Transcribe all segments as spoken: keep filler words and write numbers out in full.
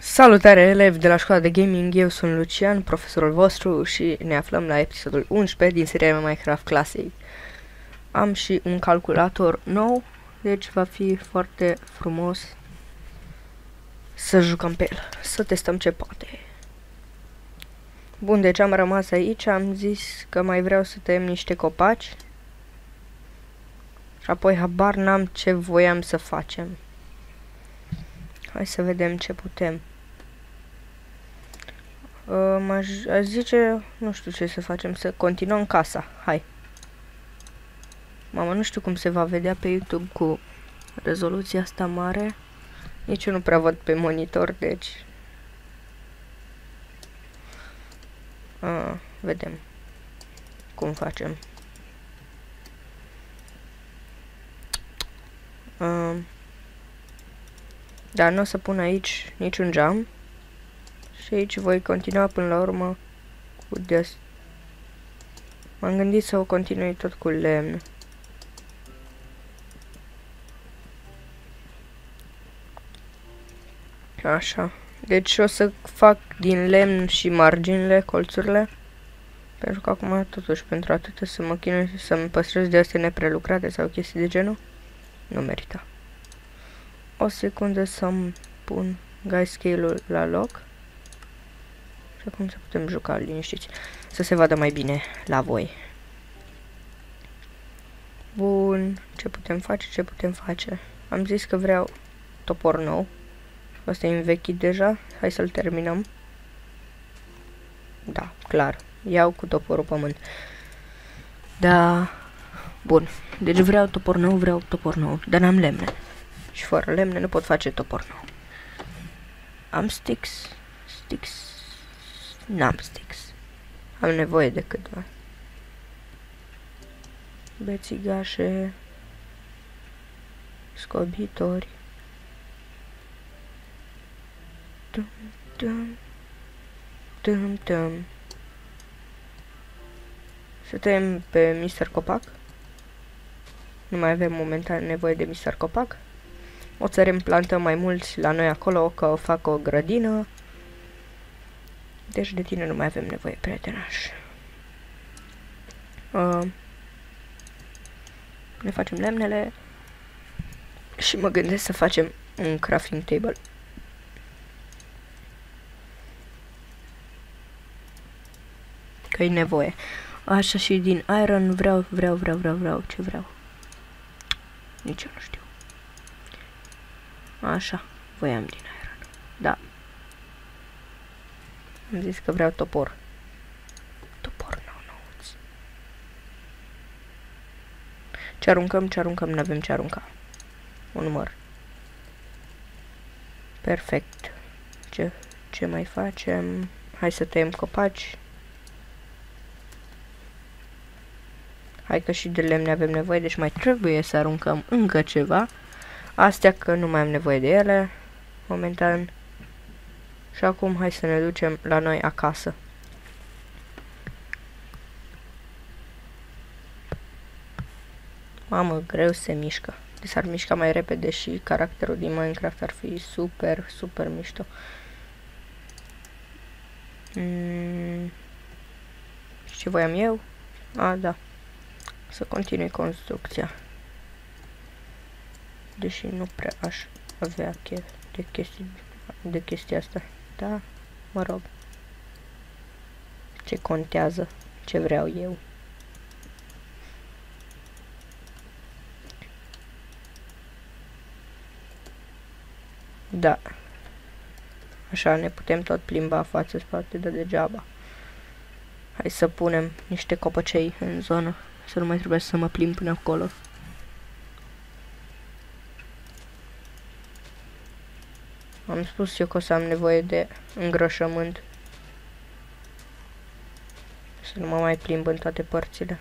Salutare, elevi de la școala de gaming, eu sunt Lucian, profesorul vostru și ne aflăm la episodul unsprezece din seria Minecraft Classic. Am și un calculator nou, deci va fi foarte frumos să jucăm pe el, să testăm ce poate. Bun, deci am rămas aici, am zis că mai vreau să tăiem niște copaci și apoi habar n-am ce voiam să facem. Hai să vedem ce putem. Uh, m-aș zice, nu știu ce să facem, să continuăm casa, hai. Mama, nu știu cum se va vedea pe YouTube cu rezoluția asta mare. Nici eu nu prea văd pe monitor, deci... Uh, vedem cum facem. Uh, dar nu o să pun aici niciun geam. Și aici voi continua până la urmă cu des. M-am gândit să o continui tot cu lemn. Așa. Deci o să fac din lemn și marginile, colțurile. Pentru că acum, totuși, pentru atât să mă chinui să-mi păstrez de astea neprelucrate sau chestii de genul, nu merită. O secundă să-mi pun guy scale-ul la loc. Și acum să putem juca liniștiți. Să se vadă mai bine la voi. Bun. Ce putem face? Ce putem face? Am zis că vreau topor nou. Asta e învechit deja. Hai să-l terminăm. Da, clar. Iau cu toporul pământ. Da. Bun. Deci vreau topor nou, vreau topor nou. Dar n-am lemne. Și fără lemne nu pot face topor nou. Am sticks. Sticks. N-am sticks. Am nevoie de câteva. Bețigașe. Scobitori. Tum, tum. Tum, tum. Să tăiem pe mister Copac. Nu mai avem momentan nevoie de mister Copac. O să reimplantăm mai mulți la noi acolo, că fac o grădină. Deci de tine nu mai avem nevoie, prietenaș. Uh, ne facem lemnele. Și mă gândesc să facem un crafting table. Că e nevoie. Așa, și din iron vreau, vreau, vreau, vreau, vreau, ce vreau. Nici eu nu știu. Așa, voiam din iron. Da. Am zis că vreau topor. Topor nou nouț. Ce aruncăm, ce aruncăm, n-avem ce arunca. Un număr. Perfect. Ce, ce mai facem? Hai să tăiem copaci. Hai că și de lemne avem nevoie, deci mai trebuie să aruncăm încă ceva. Astea că nu mai am nevoie de ele. Momentan. Și acum hai să ne ducem la noi acasă. Mamă, greu se mișcă. Deci s-ar mișca mai repede și caracterul din Minecraft ar fi super, super mișto. Mm. Și ce voiam eu? A, da. Să continui construcția. Deși nu prea aș avea de chestii, de chestia asta. Da, mă rog. Ce contează? Ce vreau eu? Da. Așa ne putem tot plimba față-spate de degeaba. Hai să punem niște copăcei în zonă. Să nu mai trebuie să mă plimb până acolo. Am spus eu că o să am nevoie de îngrășământ. Să nu mă mai plimb în toate părțile.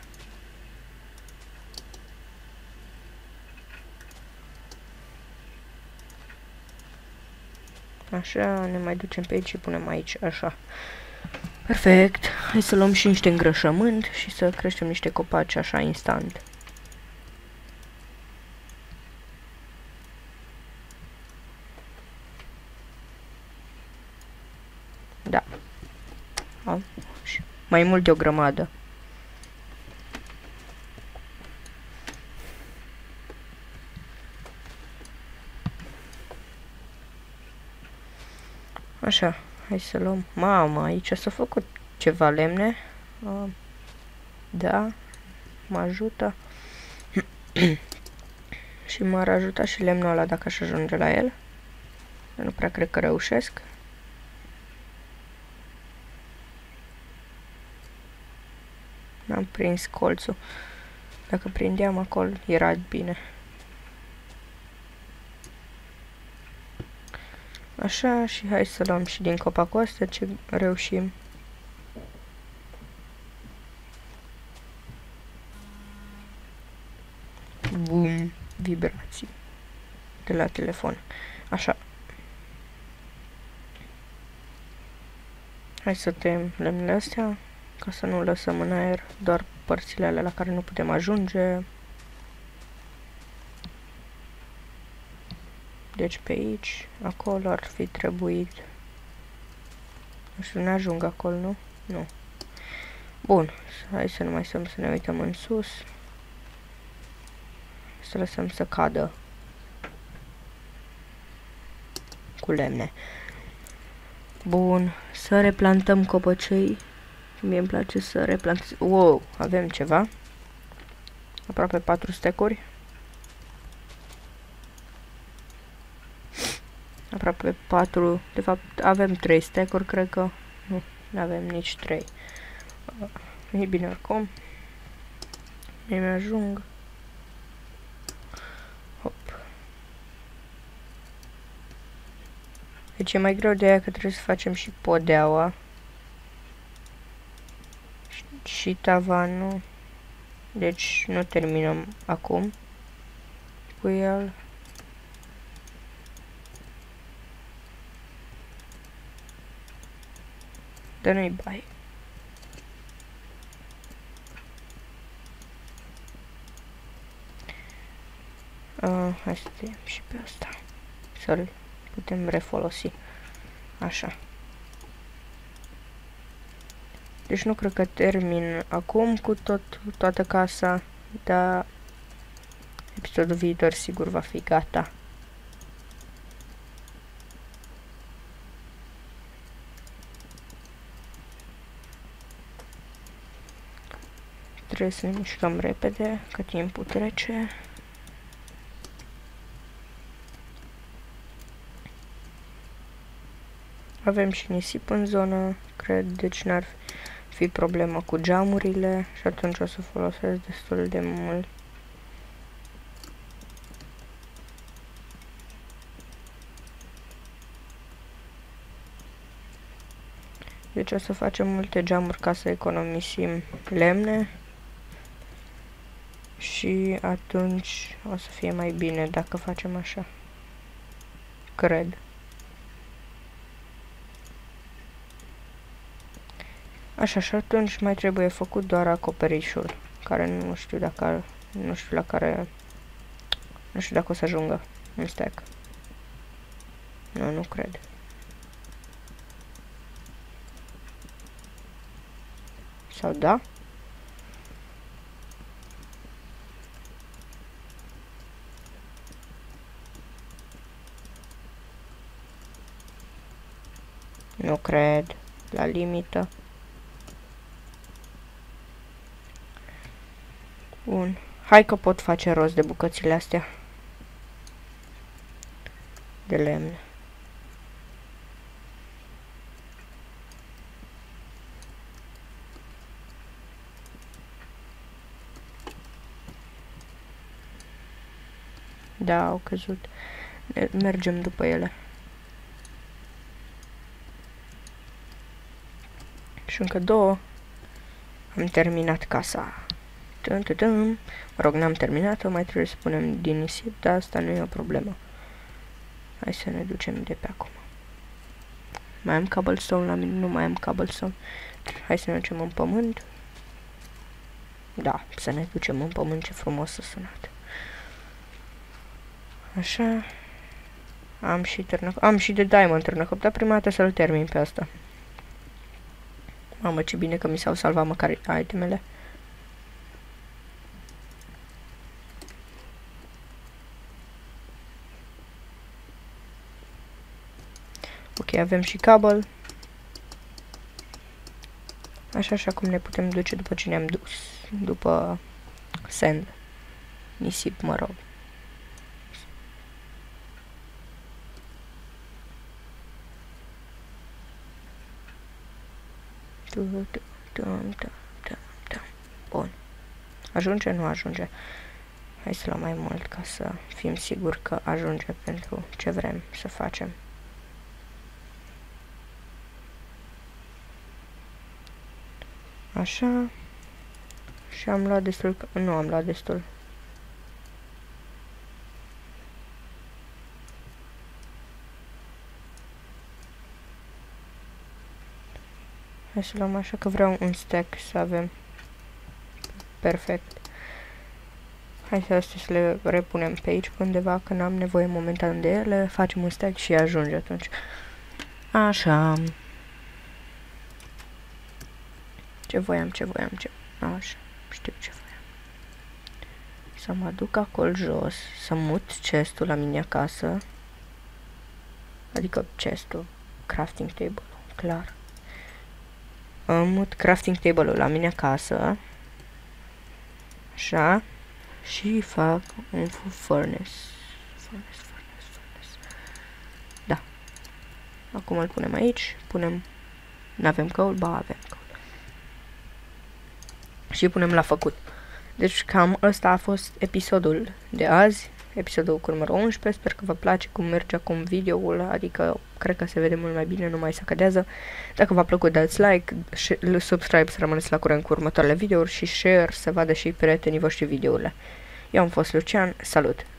Așa, ne mai ducem pe aici și punem aici, așa. Perfect. Hai să luăm și niște îngrășământ și să creștem niște copaci așa instant. Da. Am. Mai mult de o grămadă. Așa, hai să luăm. Mama, aici s-a făcut ceva lemne. Uh, da, mă ajută. Și m-ar ajuta și lemnul ăla dacă aș ajunge la el. Nu prea cred că reușesc. N-am prins colțul. Dacă prindeam acolo, era bine. Așa, și hai să luăm și din copacul ăsta ce reușim. Bum, vibrații de la telefon. Așa. Hai să tăiem lemnele astea, ca să nu lăsăm în aer doar părțile alea la care nu putem ajunge. Deci pe aici, acolo ar fi trebuit. Nu știu, ne ajung acolo, nu? Nu. Bun, hai să nu mai stăm să ne uităm în sus. Să lăsăm să cadă cu lemne. Bun, să replantăm copăcei. Mie îmi place să replantez. Wow, avem ceva. Aproape patru stecuri. Aproape patru, de fapt avem trei stecuri, cred că. Nu, nu avem nici trei. E bine oricum. Mi ajung. Hop. Deci e mai greu de aia că trebuie să facem și podeaua. Și tavanul. Deci nu terminăm acum cu el. Dar nu-i bai. Uh, hai să tăiem și pe asta. Să-l putem refolosi. Așa. Deci nu cred că termin acum cu tot, toată casa, dar episodul viitor sigur va fi gata. Trebuie să ne mișcăm repede, că timpul trece. Avem și nisip în zonă, cred, deci n-ar fi problemă cu geamurile și atunci o să folosesc destul de mult. Deci o să facem multe geamuri ca să economisim lemne și atunci o să fie mai bine dacă facem așa. Cred. Așa, și atunci mai trebuie făcut doar acoperișul, care nu știu dacă, nu știu la care, nu știu dacă o să ajungă în stack. Nu, nu cred. Sau da? Nu cred. La limită. Bun. Hai că pot face rost de bucățile astea. De lemn. Da, au căzut. Mergem după ele. Și încă două. Am terminat casa. Tum, tum, tum. Mă rog, n-am terminat-o, mai trebuie să punem din nisip, dar asta nu e o problemă. Hai să ne ducem de pe acum. Mai am cobblestone la mine? Nu mai am cobblestone. Hai să ne ducem în pământ. Da, să ne ducem în pământ, ce frumos a sunat. Așa. Am și târnăcop. Am și de diamond târnăcop, dar prima dată să-l termin pe asta. Mamă, ce bine că mi s-au salvat măcar itemele. Ok, avem și cable. Așa, așa cum ne putem duce după ce ne-am dus. După sand. Nisip, mă rog. Bun. Ajunge? Nu ajunge. Hai să luăm mai mult ca să fim siguri că ajunge pentru ce vrem să facem. Așa. Și am luat destul. Nu am luat destul. Hai să luăm așa că vreau un stack să avem. Perfect. Hai să astea să le repunem pe aici pe undeva, că n-am nevoie momentan de ele. Facem un stack și ajunge atunci. Așa. Ce voiam, ce voiam, ce... Așa, știu ce voiam. Să mă duc acolo jos, să mut chestul la mine acasă. Adică chestul, crafting table, clar. Îmi mut crafting table-ul la mine acasă. Așa. Și fac un furnace. Furnace, furnace, furnace. Da. Acum îl punem aici. Punem... N-avem coal? Ba, avem coal. Și punem la făcut. Deci cam ăsta a fost episodul de azi. Episodul cu numărul unsprezece. Sper că vă place cum merge acum videoul. Adică cred că se vede mult mai bine, nu mai se cădează. Dacă v-a plăcut, dați like, subscribe să rămâneți la curent cu următoarele videouri și share să vadă și prietenii voștri videourile. Eu am fost Lucian, salut!